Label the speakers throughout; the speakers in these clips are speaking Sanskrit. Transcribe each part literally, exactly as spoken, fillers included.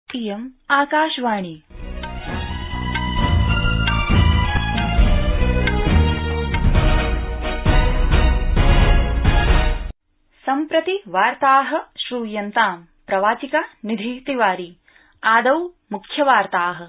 Speaker 1: इयम् आकाशवाणी। सम्प्रति वार्ताः श्रूयन्ताम्। प्रवाचिका निधि तिवारी। आदौ मुख्यवार्ताः।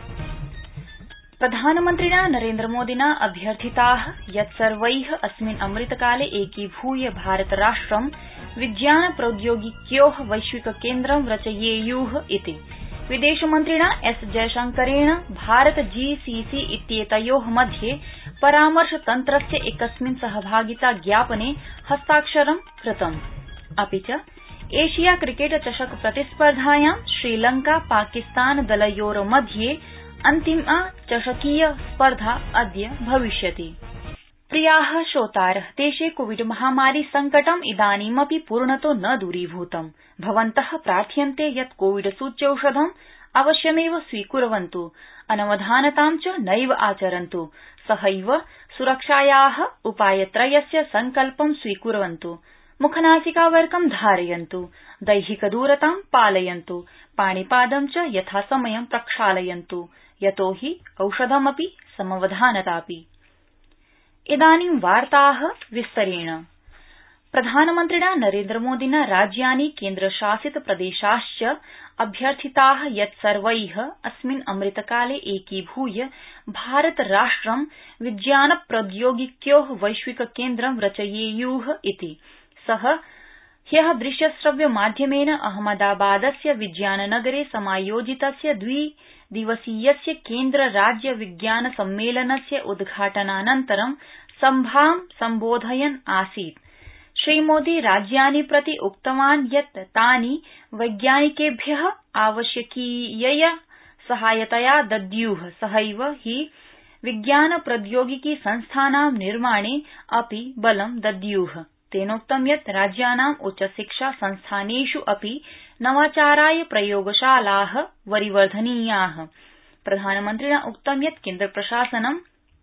Speaker 1: प्रधानमन्त्रिणा नरेन्द्रमोदिना अभ्यर्थिताः यत् सर्वैः अस्मिन् अमृतकाले एकीभूय भारतराष्ट्रं विज्ञान प्रौद्योगिक्योः वैश्विककेन्द्रं रचयेयुः इति। विदेशमन्त्रिणा एस जयशंकरेण भारत जीसीसी इत्येतयोः मध्ये परामर्शतन्त्रस्य एकस्मिन् सहभागिता ज्ञापने हस्ताक्षरं कृतम्। अपि च एशिया क्रिकेट चषक प्रतिस्पर्धायां श्रीलंका पाकिस्तान दलयोर्मध्ये अन्तिमा चषकीय स्पर्धा अद्य भविष्यति। प्रियाः श्रोतारः, देशे कोविड महामारी संकटम् इदानीमपि पूर्णतो न दूरीभूतम्। भवन्तः प्रार्थ्यन्ते यत् कोविड सूच्यौषधम् अवश्यमेव स्वीकुर्वन्तु, अनवधानतां च नैव आचरन्तु, सहैव सुरक्षायाः उपायत्रयस्य सङ्कल्पं स्वीकुर्वन्तु, मुखनासिकावरकं धारयन्तु, दैहिकदूरतां पालयन्तु, पाणिपादं च यथासमयं प्रक्षालयन्तु, यतो हि औषधमपि समवधानतापि। इदानीं वार्ताः विस्तरेण। प्रधानमन्त्रिणा नरेन्द्रमोदिना राज्यानि केन्द्रशासित प्रदेशाश्च अभ्यर्थिताः यत् सर्वैः अस्मिन् अमृतकाले एकीभूय भारतराष्ट्रं विज्ञान प्रौद्योगिक्योः वैश्विककेन्द्रं रचयेयुः इति। सः ह्यः दृश्यश्रव्यमाध्यमेन अहमदाबादस्य विज्ञाननगरे समायोजितस्य द्विदिवसीयस्य केन्द्र राज्य विज्ञान सम्मेलनस्य उद्घाटनानन्तरं सभां सम्बोधयन् आसीत्। श्रीमोदी राज्यानि प्रति उक्तवान् यत् तानि वैज्ञानिकेभ्यः आवश्यकीयया सहायतया दद्युः, सहैव हि विज्ञान प्रौद्योगिकी संस्थानां निर्माणे अपि बलं दद्युः। तेनोक्तं यत् राज्यानां उच्चशिक्षा संस्थानेषु अपि नवाचाराय प्रयोगशालाः वरिवर्धनीयाः। प्रधानमन्त्रिणा उक्तं यत् केन्द्रप्रशासनं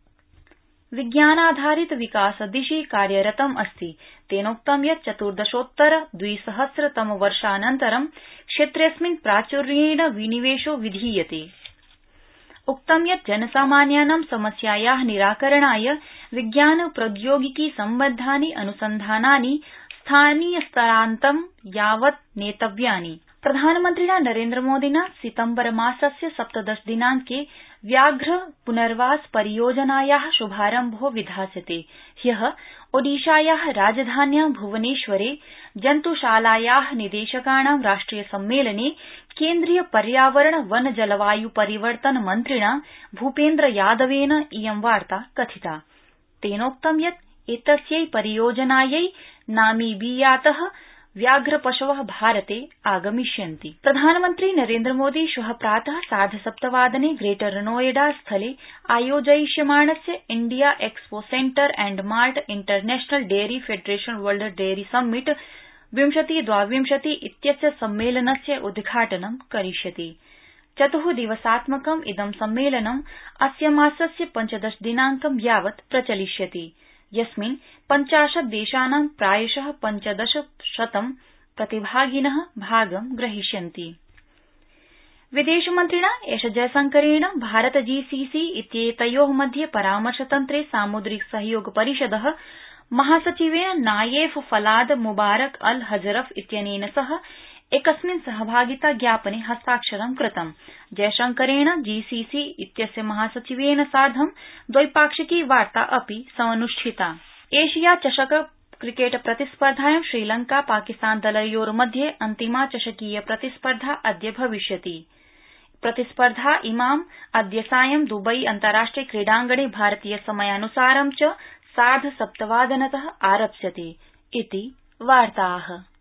Speaker 1: विज्ञानाधारित विकासदिशि कार्यरतम् अस्ति। तेनोक्तं यत् चतुर्दशोत्तर द्विसहस्रतमवर्षानन्तरं क्षेत्रेऽस्मिन् प्राचुर्येण विनिवेशो विधीयते। उक्तं यत् जनसामान्यानां समस्यायाः निराकरणाय विज्ञान प्रौद्योगिकी सम्बद्धानि अनुसन्धानानि स्थानीयस्तरान्तं यावत् नेतव्यानि। प्रधानमन्त्रिणा नरेन्द्रमोदिना सितम्बरमासस्य सप्तदश दिनांके व्याघ्र पुनर्वास परियोजनायाः शुभारम्भो विधास्यते। ह्यः ओडिशायाः राजधान्यां भुवनेश्वरे जन्तुशालायाः निदेशकाणां राष्ट्रिय सम्मेलने केन्द्रीय पर्यावरण वन जलवायु परिवर्तन मन्त्रिणा भूपेन्द्र यादवेन इयं वार्ता कथिता। तेनोक्तं यत् एतस्यै परियोजनायै नामीबियातः व्याघ्रपशवः भारते आगमिष्यन्ति। प्रधानमन्त्री नरेन्द्रमोदी श्वः प्रातः सार्धसप्तवादने ग्रेटर नोएडा स्थले आयोजयिष्यमाणस्य India expo centre and mart international dairy federation world dairy summit विंशति द्वाविंशति इत्यस्य सम्मेलनस्य उद्घाटनं करिष्यति। चतुः दिवसात्मकम् इदं सम्मेलनं अस्य मासस्य पञ्चदश दिनांकं यावत् प्रचलिष्यति, यस्मिन् पञ्चाशत् देशानां प्रायशः पञ्चदशशतं प्रतिभागिनः भागं ग्रहीष्यन्ति। विदेशमन्त्रिणा एस जयशंकरेण भारत जीसीसी इत्येतयोः मध्ये परामर्शतन्त्रे सामुद्रिक सहयोग परिषदः महासचिवेन नायेफ फलाद मुबारक अल हजरफ इत्यनेन सह एकस्मिन् सहभागिता ज्ञापने हस्ताक्षरं कृतम्। जयशंकरेण जीसीसी इत्यस्य महासचिवेन सार्धं द्वैपाक्षिकी वार्ता अपि समनुष्ठिता। एशिया चषक क्रिकेट प्रतिस्पर्धायां श्रीलंका पाकिस्तान दलयोर्मध्ये अन्तिमा चषकीय प्रतिस्पर्धा अद्य भविष्यति। प्रतिस्पर्धा इमाम् अद्य सायं दुबई अन्ताराष्ट्रिय क्रीडाङ्गणे भारतीय समयानुसारं च सार्ध सप्तवादनतः आरप्स्यते इति वार्ताः।